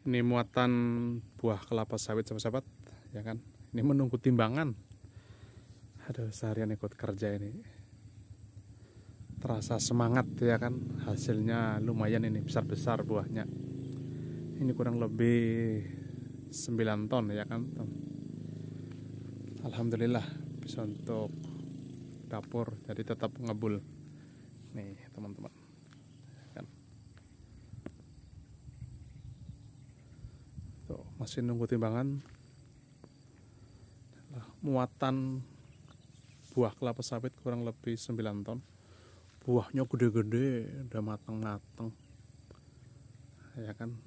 Ini muatan buah kelapa sawit sahabat-sahabat, ya kan? Ini menunggu timbangan. Aduh, seharian ikut kerja ini. Terasa semangat ya kan? Hasilnya lumayan ini, besar-besar buahnya. Ini kurang lebih 9 ton ya kan? Alhamdulillah bisa untuk dapur, jadi tetap ngebul. Nih, teman-teman. Masih nunggu timbangan. Muatan buah kelapa sawit kurang lebih 9 ton. Buahnya gede-gede, udah matang-matang ya kan.